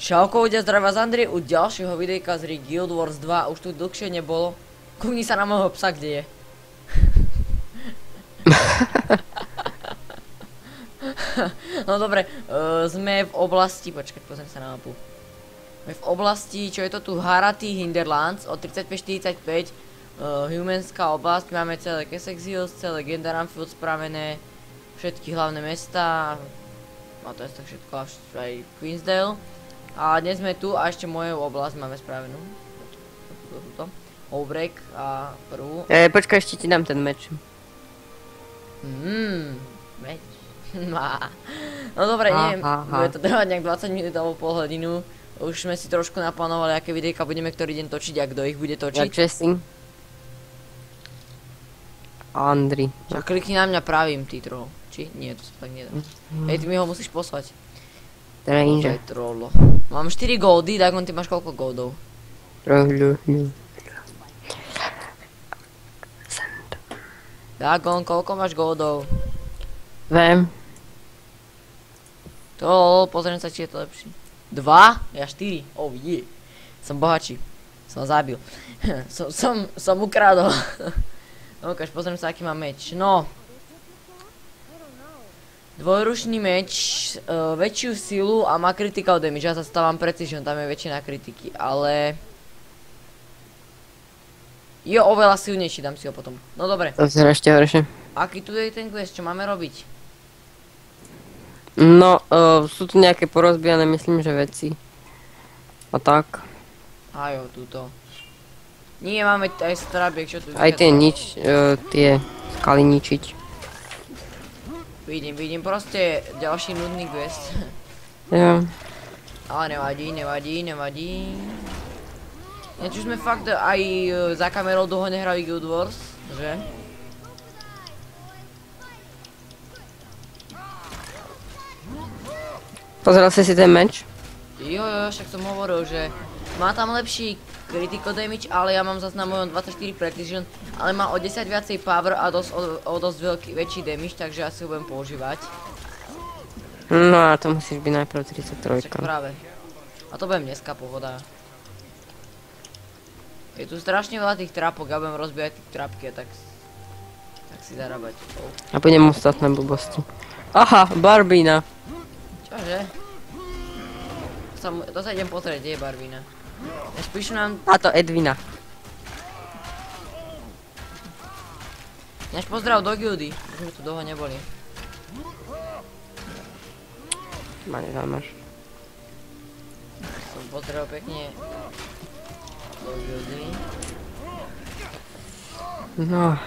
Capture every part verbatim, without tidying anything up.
Čauko, ľudia, zdravia z Andrej u ďalšieho videjka z hry Guild Wars dva, už tu dlhšie nebolo. Kúkni sa na môjho psa, kde je. No dobre, uh, sme v oblasti, počkaj, pozriem sa na mapu. Sme v oblasti, čo je to tu, Harati Hinterlands, od tridsaťpäť štyridsaťpäť, uh, Humenská oblasť, máme celé Kessex Hills, celé Gendaramfield spravené, všetky hlavné mesta, a to je tak všetko, aj Queensdale. A dnes sme tu a ešte moju oblasť máme spravenú. Tuto, Outbreak a prvú. E, počkaj, ešte ti dám ten meč. Mmm, meč. No dobre, neviem, bude to trvať nejak dvadsať minút alebo pol hodinu. Už sme si trošku naplánovali, aké videjka budeme ktorý deň točiť a kto ich bude točiť. Jak Jesse. Andri. Čak klikni na mňa pravým, ty troll. Či? Nie, to sa tak nedá. Hej, ty mi ho musíš poslať. Ranger. Trollo. Mám štyri goldy, Dagon, ty máš koľko goldov? Dagon, koľko máš goldov? Viem. To, pozriem sa, či je to lepší. Dva? Ja štyri. Oh je. Yeah. Som bohatší. Som zabil. som, som, som ukradol. No ukáž, pozriem sa, aký mám meč. No. Dvojručný meč, uh, väčšiu silu a má critical damage. Ja sa stávam precision, tam je väčšina kritiky, ale... Je oveľa silnejší, dám si ho potom. No dobre. To zra ešte horšie. Aký tu je ten quest, čo máme robiť? No, uh, sú tu nejaké porozbijané, myslím, že veci. A tak. A jo, túto. Nie, máme aj strabiek, čo tu... Aj tie nič, uh, tie skaly ničiť. Vidím, vidím, proste ďalší nudný quest. Jo. Ale nevadí, nevadí, nevadí. Neč už sme fakt aj uh, za kamerou dlho nehrali Guild Wars, že? Pozeral si si ten meč? Jo, jo, však som hovoril, že má tam lepší critical damage, ale ja mám zase na mojom dvadsaťštyri precision, ale má o desať viacej power a dosť, o, o dosť veľký, väčší damage, takže asi ho budem používať. No a to musíš byť najprv tridsaťtrojka. Však práve. A to budem dneska, pohoda. Je tu strašne veľa tých trapok, ja budem rozbíjať tých trapky a tak, tak si zarábať. Oh. A budem ostatné blbosti. Aha, Barbína. Čože? To sa, to sa idem pozrieť, kde je Barbína. Než píšu nám... A to Edvina. Než pozdrav do gildy, už sme tu dlho neboli. Ma nezaujímaš. Som pozdrav pekne do gildy. No.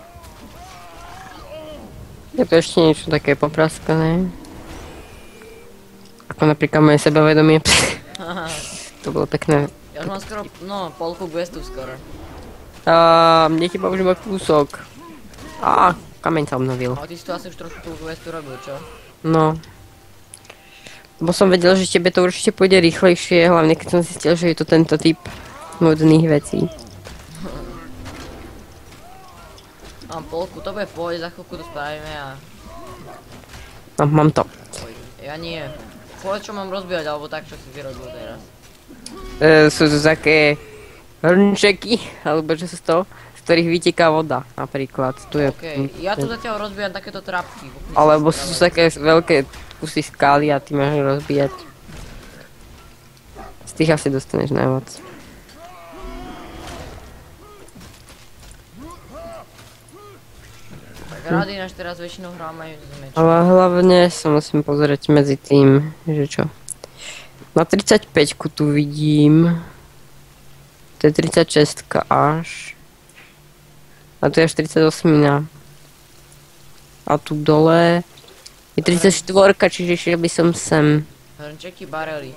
Je to ešte niečo také popraskané. Ako napríklad moje sebavedomie. To bolo pekné. Ja už mám skoro, no, polku questu skoro. A mne chýba už iba kúsok. Á, kameň sa obnovil. A ty si to asi už trošku tú questu robil, čo? No. Bo som vedel, že tebe to určite pôjde rýchlejšie, hlavne keď som zistil, že je to tento typ nudných vecí. Mám polku, to bude v pohode, za chvíľku to spravíme a... No, mám to. Ja nie. Povedz, čo mám rozbíjať, alebo tak, čo si vyrobil teraz. E, sú to také hrnčeky, alebo čo sú to, z ktorých vyteká voda, napríklad. Tu je, okay. Ja tu zatiaľ rozbíjam takéto trapky. Alebo sú to také veľké kusy skály a ty máš rozbíjať. Z tých asi dostaneš najviac. Tak rady náš teraz väčšinou hráme s mečom. Ale hlavne sa musím pozrieť medzi tým, že čo. Na tridsaťpäťku tu vidím. To je tridsaťšesť až. A tu je až tridsaťosem. A tu dole je tridsaťštyri, čiže šiel by som sem. Hrnčeky, barely.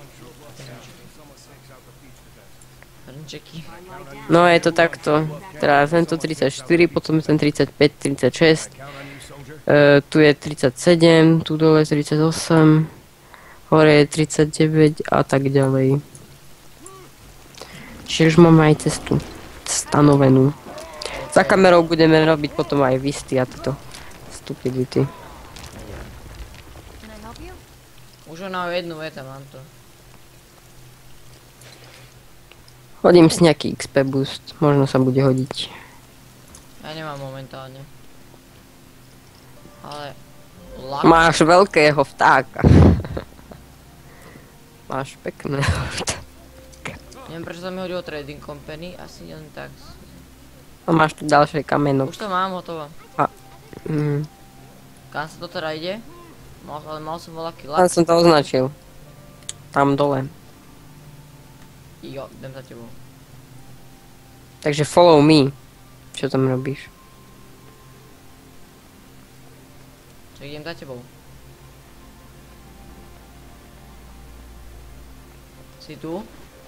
Hrnčeky. No je to takto. Teda tento tridsaťštyri, potom je ten tridsaťpäť, tridsaťšesť. E, tu je tridsaťsedem, tu dole je tridsaťosem. Hore je tridsaťdeväť a tak ďalej. Čiže už máme aj cestu stanovenú. Za kamerou budeme robiť potom aj visty a toto stupidity. Už na jednu veta mám to. Hodím si nejaký iks pé boost, možno sa bude hodiť. Ja nemám momentálne. Ale... Lak... Máš veľkého vtáka. Máš pekného vtáka. Neviem prečo sa mi hodilo trading company, asi len tak. A máš tu ďalšie kameno. Už to mám hotovo. Mm. Kam sa to teda ide? Mal, ale mal som voľaký Tam lak. som to označil. Tam dole. Jo, idem za tebou. Takže follow me. Čo tam robíš? Čo idem za tebou. Si tu?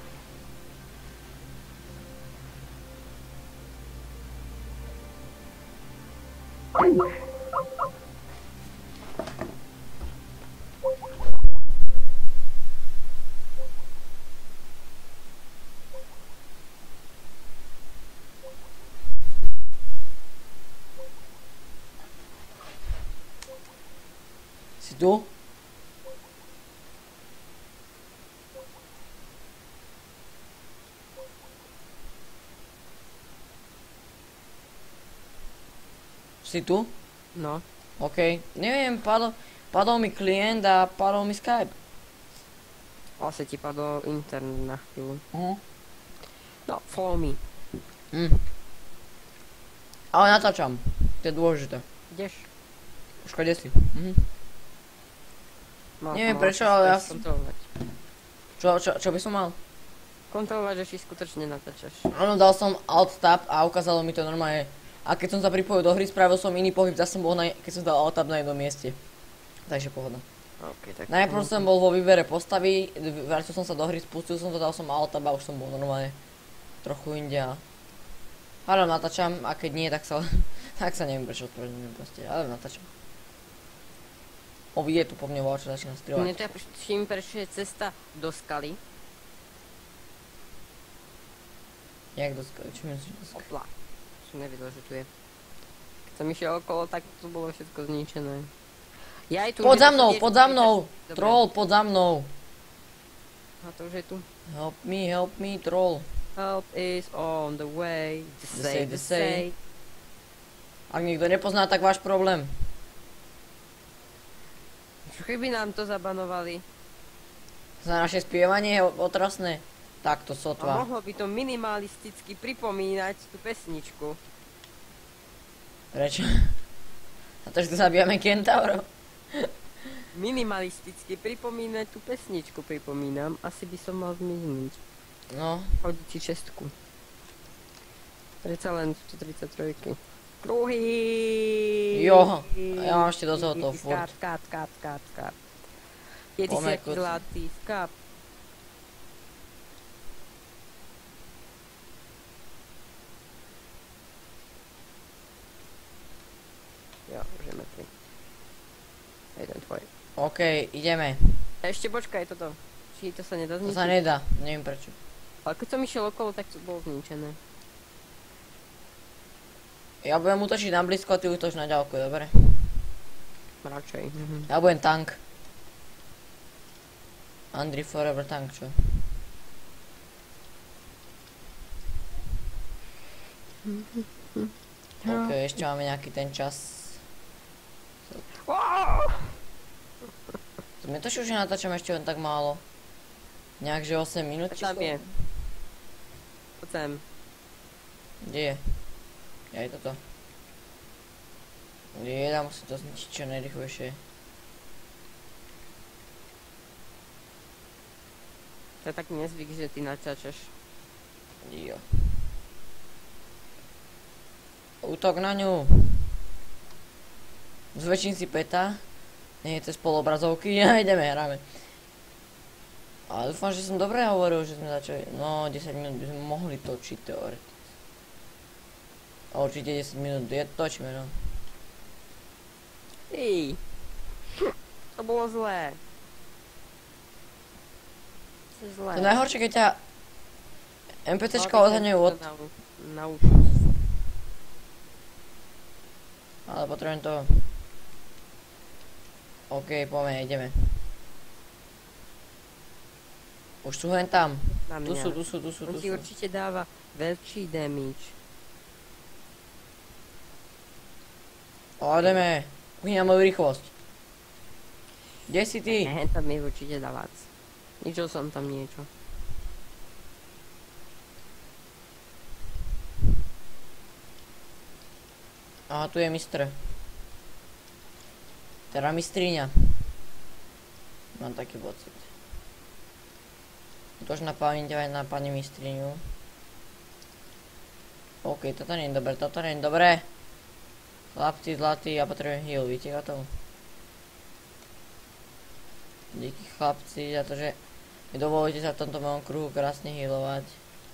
Si tu? Si tu? No. OK. Neviem, padol, padol mi klient a padol mi Skype. Asi ti padol internet na chvíľu. Uh. No, follow me. Mm. Ale natáčam. To je dôležité. Ideš? Už kde si? Mhm. Mal, Neviem mal prečo, si ale ja... Kontrolovať. Čo, čo, čo by som mal? Kontrolovať, že či skutočne natáčaš. Áno, dal som Alt Tab a ukázalo mi to normálne. A keď som sa pripojil do hry, spravil som iný pohyb, zase som bol na, keď som dal Alt Tab na jednom mieste. Takže pohoda. Okay, tak Najprv som bol vo výbere postavy, vrátil som sa do hry, spustil som to, dal som Alt Tab a už som bol normálne trochu inde a... Ale natáčam a keď nie, tak sa... tak sa neviem prečo odpražujem proste, ale natáčam. O, je tu po mne voľa, čo začína Mne strieľať. to všim, prečo je cesta do skaly. Jak do skaly? Čo myslíš do skaly? Opla. Som nevidel, že tu je. Keď som išiel okolo, tak tu bolo všetko zničené. Ja aj tu... Pod že za to mnou, tiež pod za bude- mnou! Dobre. Troll, pod za mnou! A to už je tu. Help me, help me, troll. Help is on the way. The The say, say, the the say. say. Ak niekto nepozná, tak váš problém. Čo keby nám to zabanovali? Za naše spievanie je otrasné. Takto A sotva. mohlo by to minimalisticky pripomínať tú pesničku. Prečo? A to, že tu zabijame kentaurov? Minimalisticky pripomínať tú pesničku, pripomínam. Asi by som mal zmiznúť. No, Hodí ti čestku. Predsa len stotridsaťtrojky. Kruhy! Jo, a ja mám ešte do toho toho furt. Skáp, skáp, skáp, skáp, skáp. Je ty si Poďme, aký kuci. zlatý, skáp. Jo, už je mŕtvy. Jeden tvoj. OK, ideme. A ešte počkaj toto. Či to sa nedá To zničiť? sa nedá, neviem prečo. Ale keď som išiel okolo, tak to bolo zničené. Ja budem útočiť na blízko a ty útoč na ďalku, dobre? Radšej. Mhm. Ja budem tank. Andri Forever tank, čo? OK, ešte máme nejaký ten čas. To mi to už natáčam ešte len tak málo. Nejak, že osem minút? či Tam skoro? je. Poď sem. Kde je? Ja je toto. Je, dám musím to zničiť čo najrychlejšie. To je taký nezvyk, že ty natáčaš. Jo. Útok na ňu. Zväčším si peta. Nie je to spolobrazovky. Ja ideme, hráme. Ale dúfam, že som dobre hovoril, že sme začali. No, desať minút by sme mohli točiť teoreticky. A určite desať minút je točíme, no. Ty. To bolo zlé. To je zlé. To najhoršie, keď ťa NPCčka Ale odhadňujú od... nau- naučiť. Ale potrebujem to... OK, poďme, ideme. Už sú hen tam. Na Tu mňa. sú, tu sú, tu sú, On tu ti sú. určite dáva veľký damage. Ideme. Kuchyň na moju rýchlosť. Kde si ty? Ne, tam mi určite dá viac. Ničil som tam niečo. Aha, tu je mistr. Teda mistriňa. Mám taký pocit. Tož na pamäť na pani mistriňu. OK, toto nie je dobré, toto nie je dobré. Chlapci zlatí, ja potrebujem heal, víte o tom? Díky chlapci za to, že mi dovolíte sa v tomto mojom kruhu krásne healovať.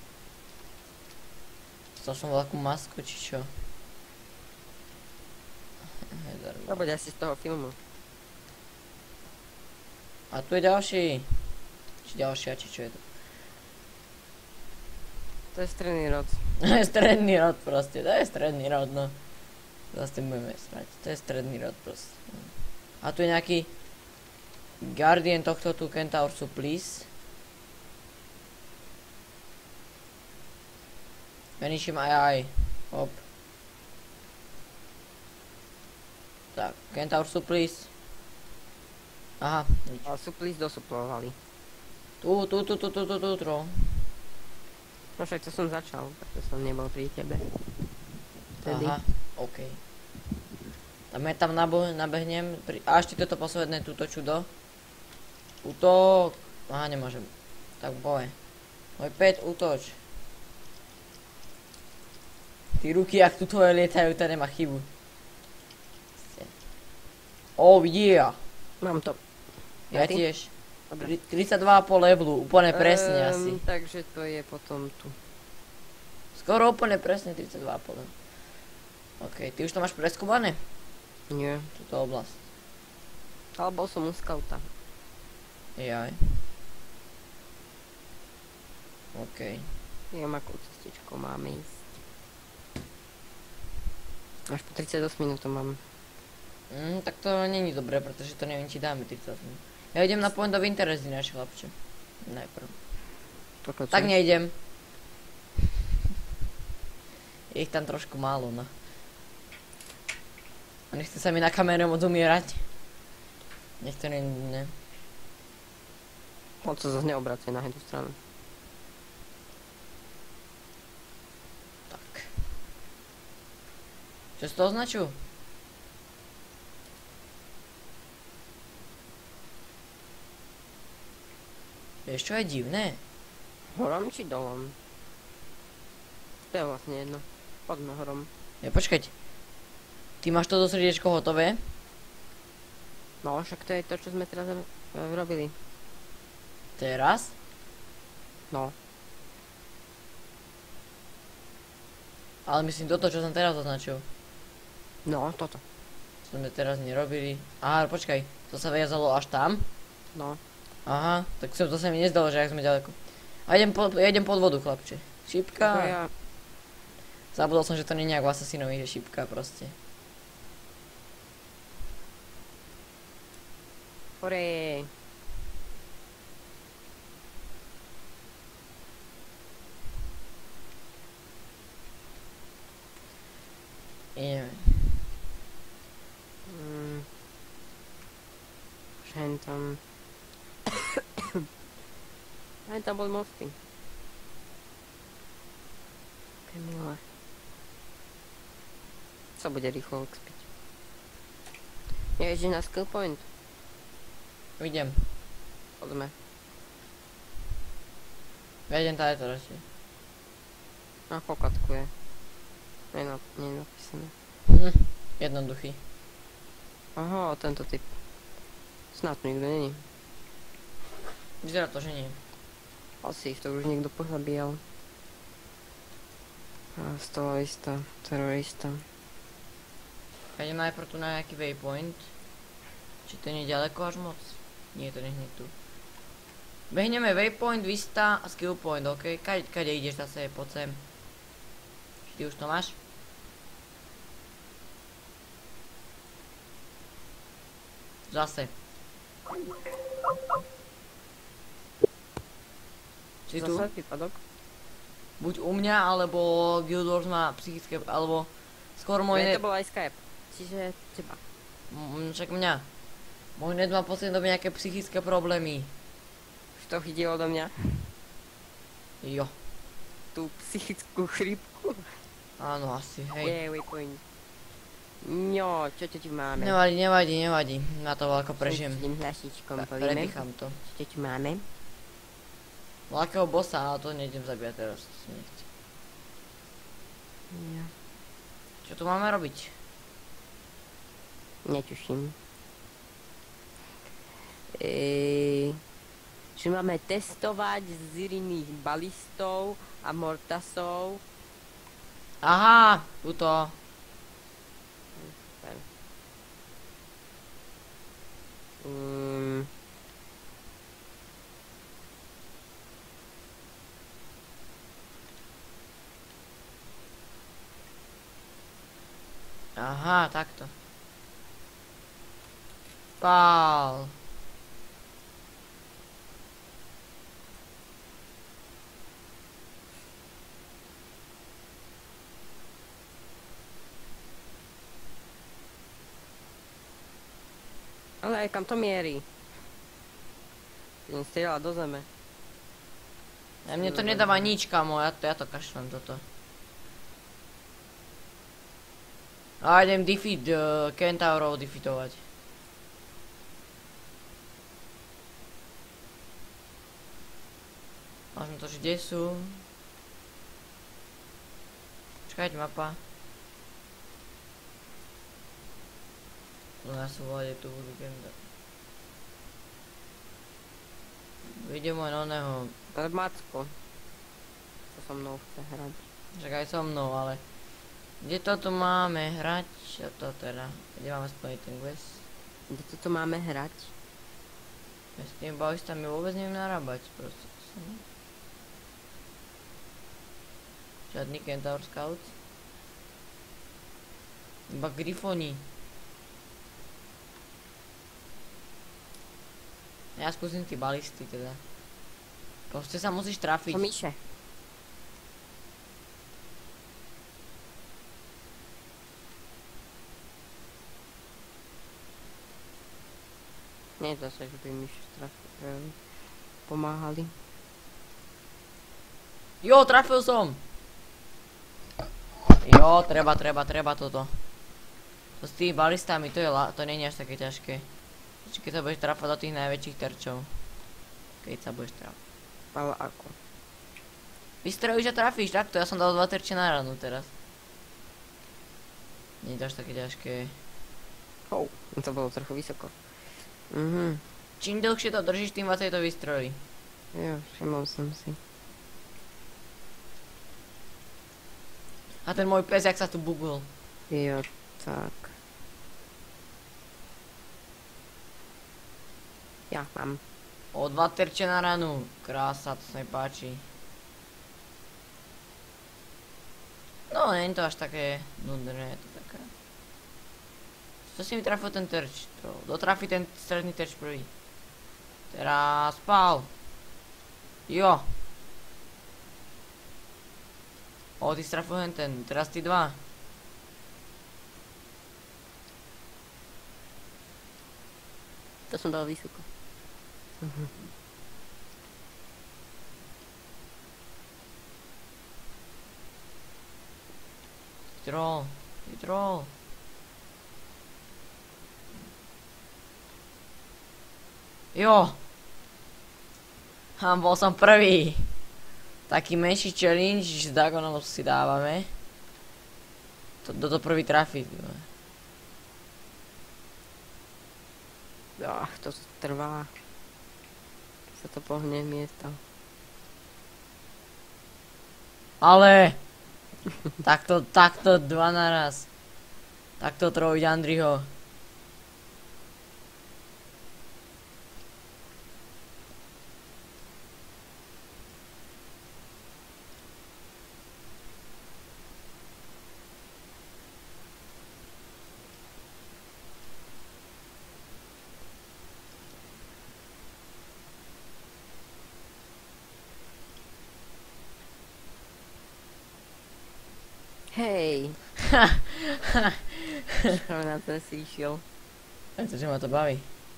Stal som veľkú masku, či čo? To bude asi z toho filmu. A tu je ďalší. Či ďalšia, či čo je to? To je stredný rod. To je stredný rod proste, to je stredný rod, no. Zase budeme srať, to je stredný rod proste. A tu je nejaký Guardian tohto tu Kentaur please. Menším aj aj. Hop. Tak, Kentaur please. Aha, nič. Ale suplis dosuplovali. Tu, tu, tu, tu, tu, tu, tu, tu. No však to som začal, preto som nebol pri tebe. Tedy. Aha, OK. Tam ja tam nabo- nabehnem. Pri... A ešte toto posledné, túto čudo. Útok. Aha, nemôžem. Tak boje. Môj päť, útoč. Ty ruky, ak tu tvoje lietajú, to nemá chybu. Oh yeah. Mám to. Ja A ty? tiež. Dobre. tridsaťdva a pol levelu, úplne presne Ehm, asi. Takže to je potom tu. Skoro úplne presne tridsaťdva a pol. OK, ty už to máš preskúmané? Nie. Túto oblasť. Ale bol som u skauta. Jaj. OK. Neviem, akú cestičkou máme ísť. Až po tridsaťosem minút to mám. Mm, tak to není dobré, pretože to neviem, či dáme tridsaťosem. Ja idem na Point of Interest, ináč chlapče. Najprv. Toto Tak čo? nejdem. Je ich tam trošku málo, no. A nechce sa mi na kamere moc umierať. Nech to nie, ne. On sa zase neobracuje na jednu stranu. Tak. Čo z toho označujú? Vieš čo je divné? Horom či dolom? To je vlastne jedno. Poďme horom. Ja počkať. Ty máš toto srdiečko hotové? No, však to je to, čo sme teraz ro- e, robili. Teraz? No. Ale myslím toto, čo som teraz označil. No, toto. Čo sme teraz nerobili. Aha, počkaj. To sa viazalo až tam? No. Aha, tak som, to sa mi nezdalo, že ak sme ďaleko. A idem, po, ja idem pod vodu, chlapče. Šipka. To ja... Zabudol som, že to nie je nejak v Assassinovi, že šipka proste. Hore. Ideme. Mm. Hen tam... Hen tam bol mosty. Také milé. Sa bude rýchlo expiť. Ja idem na skill point. Idem. Poďme. Ja idem tady to radšej. Na pokladku je. Nie, na, nie je napísané. Hm, jednoduchý. Aha, tento typ. Snad tu nikto není. Vyzerá to, že nie. Asi ich to už niekto pozabíjal. A stolista, terorista. Ja idem najprv tu na nejaký waypoint. Či to nie je ďaleko až moc? Nie, to nie je tu. Behneme waypoint, vista a skill point, ok? Kade, kade ideš zase, poď sem. Ty už to máš? Zase. Si tu? Zase výpadok? Buď u mňa, alebo Guild Wars má psychické, alebo skôr môj Ne, net... to bol aj Skype. Čiže teba. M- Však mňa. Môj net má posledný dobe nejaké psychické problémy. Už to ide odo mňa. Jo. Tú psychickú chrípku. Áno, asi, hej. Je, waypoint. No, čo tu máme? Nevadí, nevadí, nevadí. Na to veľko prežijem. S tým hlašičkom Pre- povieme. Predýcham to. Čo tu máme? Veľkého bossa, ale to nejdem zabíjať teraz. To si nechci. Ja. Čo tu máme robiť? Netuším. Eee, že máme testovať z iných balistov a mortasov. Aha, tuto. Mm. Aha, takto. Pál. Ale aj kam to mierí? Len strieľa do zeme. A mne to nedáva nič, kamo, ja to, ja to kašlem toto. A idem defeat, uh, Kentaurov defeatovať. Mážem to, že kde sú? Čakajte, mapa. No ja som volať, tu budú Kenta. Vidím môj oného. To je Macko. To so mnou chce hrať. Však aj so mnou, ale... Kde toto máme hrať? Čo to teda? Kde máme splniť ten quest? Kde toto máme hrať? Ja s tými balistami vôbec neviem narábať, proste. Žiadny Kentaur Scouts. Iba Grifoni. Ja skúsim tí balisty teda. Proste sa musíš trafiť. To myše. Nie zase, že by myše trafi- pomáhali. Jo, trafil som! Jo, treba, treba, treba toto. To s tými balistami, to je la- to nie je až také ťažké. Čiže keď sa budeš trafať do tých najväčších terčov. Keď sa budeš trafať. Ale ako? Vystrojíš a trafíš, takto, ja som dal dva terče na ranu teraz. Nie je to až také ťažké. Hou, to bolo trochu vysoko. Mhm, Čím dlhšie to držíš, tým viacej to vystrojí. jo, všimol som si. A ten môj pes, jak sa tu bugol. Jo, tak. Ja mám. O dva terče na ranu. Krása, to sa mi páči. No, nie je to až také nudné, je to také. Co si mi trafil ten terč? To, dotrafi ten stredný terč prvý. Teraz spál. Jo. O, ty strafil len ten, teraz ty dva. To som dal vysoko. Troll, ty troll. Jo. Ha, bol som prvý. Taký menší challenge s Dagonom si dávame. To, do to prvý trafiť. Ach, to trvá. Keď sa to pohne miesto. Ale. takto, takto dva naraz. Takto trojiť Andriho. Hej. Čo na ten si išiel? Pretože ma to baví.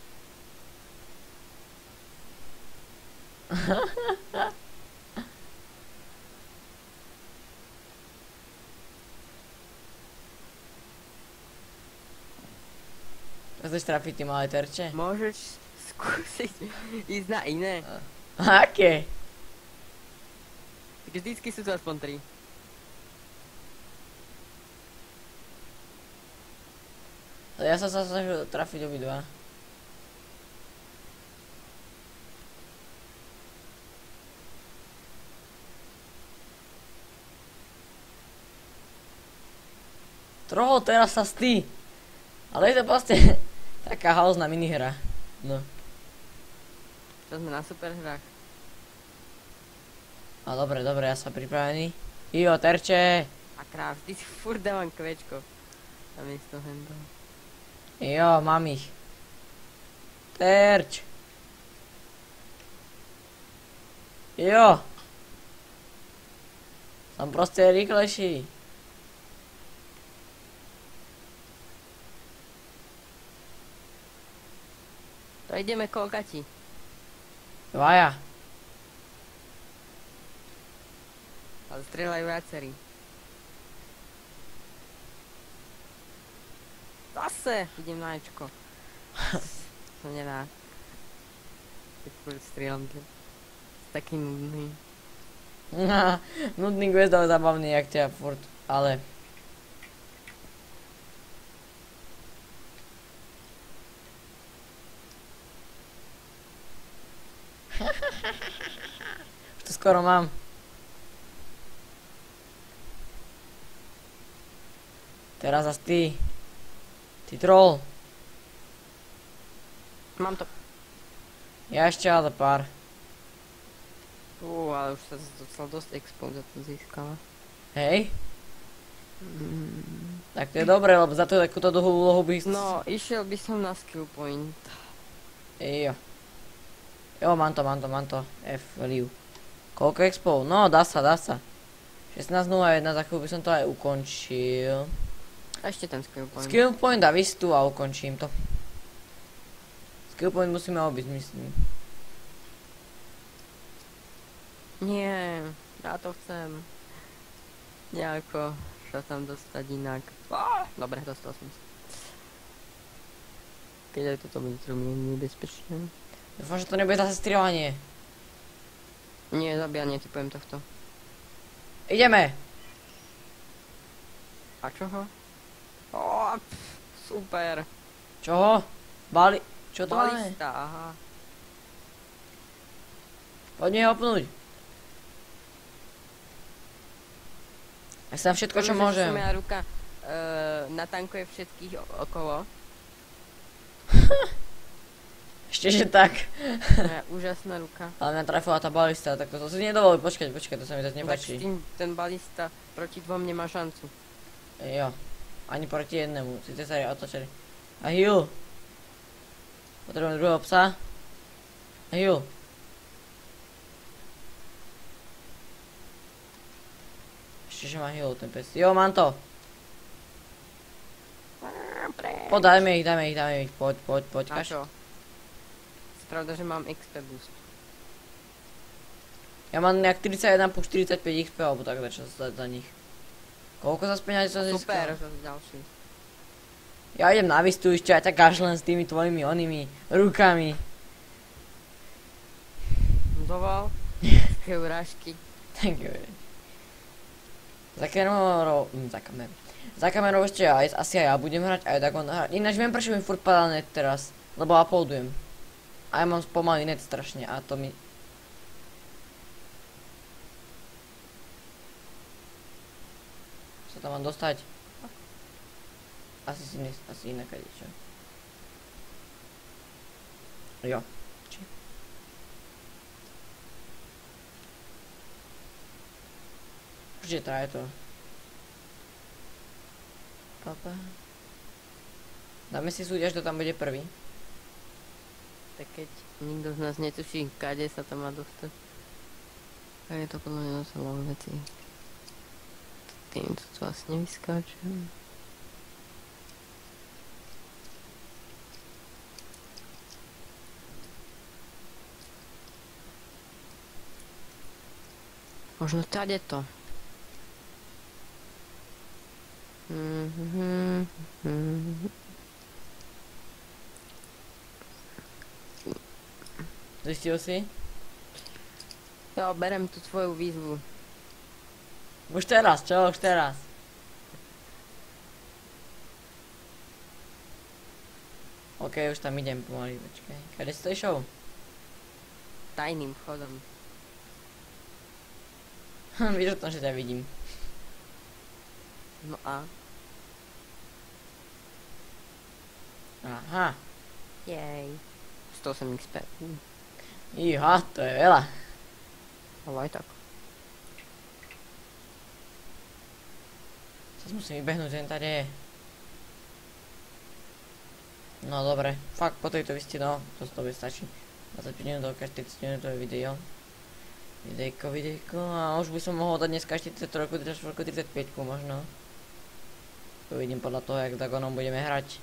Chceš trafiť tie malé terče? Môžeš skúsiť ísť na iné. Aké? Tak vždycky sú to aspoň tri. Ja som sa snažil trafiť obidva. Troll, teraz sa stý. Ale je to proste taká halzná minihra. No. Čo sme na superhrách. A dobre, dobre, ja som pripravený. Jo, terče. A kráv, ty si furt dávam kvečko. Namiesto handle. Jo, mám ich. Terč. Jo. Som proste rýchlejší. To ideme koľkati. Dvaja. Ale strieľajú viacerí. Zase idem na Ečko. To nedá. Keď furt strieľam, to je taký nudný. Nudný quest, ale zabavný, jak ťa furt, ale... Už to skoro mám. Teraz zas ty. Ty troll. Mám to. Ja ešte ale pár. Uuu, ale už sa docela dosť expo za to získala. Hej? Mm. Tak to je dobré, lebo za to takúto dlhú úlohu by... No, išiel by som na skill point. Jo. Jo, mám to, mám to, mám to. F, liu. Koľko expo? No, dá sa, dá sa. šestnásť nula jeden, za chvíľu by som to aj ukončil. A ešte ten skill point. Skill point a vystu a ukončím to. Skill point musíme obiť, myslím. Nie, ja to chcem. Nejako sa tam dostať inak. Á, dobre, dostal som sa. Keď aj toto bude trochu nebezpečné. Dúfam, že to nebude zase strieľanie. Nie, zabíjanie, typujem tohto. Ideme! A čoho? Ó, pff, super. Čoho? Bali... Čo to máme? Balista, aha. Poďme hopnúť. Ja sa všetko, čo môžem. Moja ruka uh, natankuje všetkých okolo. Ešte, že tak. Moja úžasná ruka. Ale mňa trafila tá balista, tak to, to si nedovolí, počkať, počkať, to sa mi zase Tak nepáči. tým, ten balista proti dvom nemá šancu. Jo. Ani proti jednému, síce sa otočili. A heal. Potrebujem druhého psa. A heal. Ešte, že má heal ten pes. Jo, mám to. Poď, dajme ich, dajme ich, dajme ich, poď, poď, poď, A kaž. čo? Pravda, že mám X P boost. Ja mám nejak tridsaťjeden plus štyridsaťpäť X P, alebo tak začal za, za nich. Koľko za peňazí som Super, získal? zase ďalší. Ja idem na vystu ešte aj tak kašlem s tými tvojimi onými rukami. Doval. Také urážky. Thank you. Za kamerou... Hm, za kamerou. Za kamerou ešte aj, asi aj ja budem hrať, aj tak on hrať. Ináč viem, prečo mi furt padá net teraz. Lebo uploadujem. A ja mám pomalý net strašne a to mi... Sa tam mám dostať? Asi si nes... asi inak čo. Jo. Či? Určite traje to. Papa. Dáme si súťaž, kto tam bude prvý. Tak keď nikto z nás netuší, kade sa to má dostať. A je to podľa mňa dosť veľa vecí. Týmto to asi nevyskáčem. Možno tady to. Mhm, mhm. Zistil si? Jo, berem tu tvoju výzvu. Už teraz, čo? Už teraz. OK, už tam idem pomaly, počkaj. Kade si to išiel? Tajným vchodom. Hm, víš o tom, že ťa vidím. No a? Aha. Jej. sto osem iks pé. Uh, Iha, to je veľa. ale aj tak. Teraz musím vybehnúť, ten tady je. No dobre, fakt po tejto viste, no, to z toho stačí. dvadsaťpäť minút, štyridsať minútové video. Videjko, videjko, a už by som mohol dať dneska štyridsaťtri, tridsaťštyri, tridsaťpäť možno. Uvidím podľa toho, jak Dagonom budeme hrať.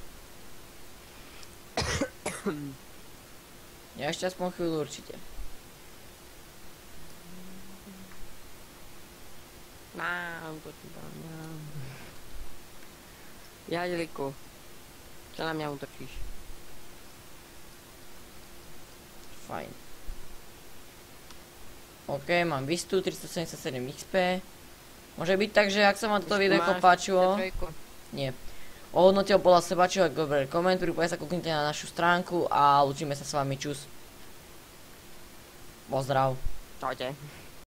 Ja ešte aspoň chvíľu určite. Mám to tu dám, mám. Jadeliku. Čo na mňa útočíš? Fajn. OK, mám Vistu, tristosedemdesiatsedem iks pé. Môže byť tak, že ak sa vám toto videjko páčilo... Nie. Ohodnotil podľa seba, či ak dobre koment, pripojte sa, kúknite na našu stránku a učíme sa s vami, čus. Pozdrav. Čaute.